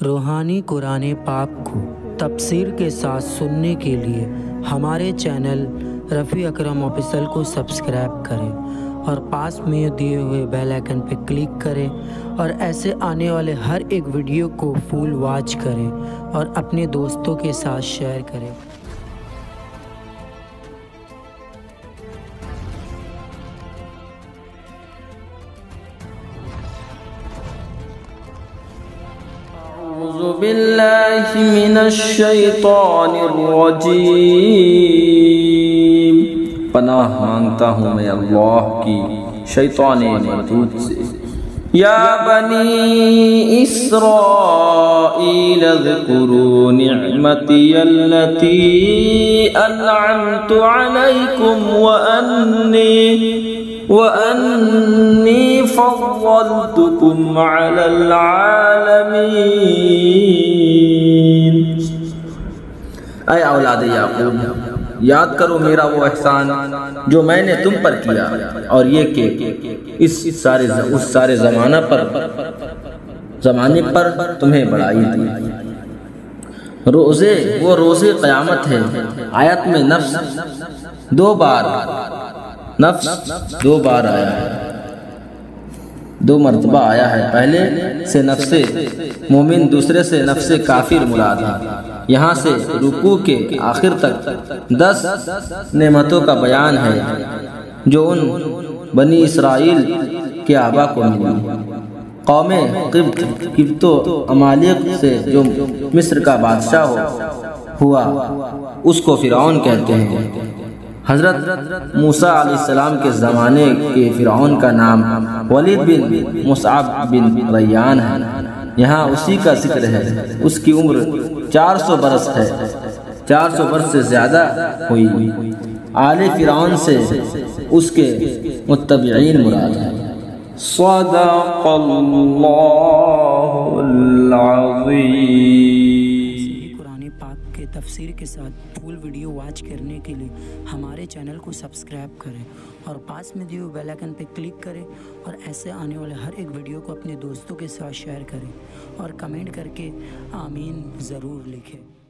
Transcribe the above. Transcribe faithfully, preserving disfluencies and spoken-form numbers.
روحانی قرآن پاک کو تفسیر کے ساتھ سننے کے لیے ہمارے چینل رفیع اکرم آفیشل کو سبسکرائب کریں اور پاس میں دیے ہوئے بیل آئیکن پہ کلک کریں اور ایسے آنے والے ہر ایک ویڈیو کو فل واچ کریں اور اپنے دوستوں کے ساتھ شیئر کریں۔ اعوذ باللہ من الشیطان الرجیم، پناہ مانگتا ہوں میں اللہ کی شیطان مردود سے۔ یا بنی اسرائیل اذکروا نعمتی التي انعمت علیکم وانی وَأَنِّي فَضَّلْتُكُمْ عَلَى الْعَالَمِينَ۔ اے اولاد یعقوب، یاد کرو میرا وہ احسان جو میں نے تم پر کیا، اور یہ کہ اس سارے اس سارے زمانہ پر زمانے پر تمہیں بڑائی دی۔ روزے وہ روزے قیامت ہے۔ آیت میں نفس دو بار نفس دو بار آیا ہے، دو مرتبہ آیا ہے۔ پہلے سے نفس مومن، دوسرے سے نفس کافر مراد ہے۔ یہاں سے رکوع کے آخر تک دس نعمتوں کا بیان ہے جو ان بنی اسرائیل کے آبا کو ملی۔ قوم قبط قبط و عمالق سے جو مصر کا بادشاہ ہوا اس کو فرعون کہتے ہیں۔ حضرت موسیٰ علیہ السلام کے زمانے کے فرعون کا نام ولید بن مصعب بن ریان ہے۔ یہاں اسی کا ذکر ہے۔ اس کی عمر چار سو برس ہے، چار سو برس سے زیادہ ہوئی۔ آل فرعون سے اس کے متبعین مراد ہیں۔ صدق اللہ العظیم۔ کے تفسیر کے ساتھ فل ویڈیو واچ کرنے کے لیے ہمارے چینل کو سبسکرائب کریں اور پاس میں دیے ہوئے بیل آئیکن پہ کلک کریں اور ایسے آنے والے ہر ایک ویڈیو کو اپنے دوستوں کے ساتھ شیئر کریں اور کمنٹ کر کے آمین ضرور لکھیں۔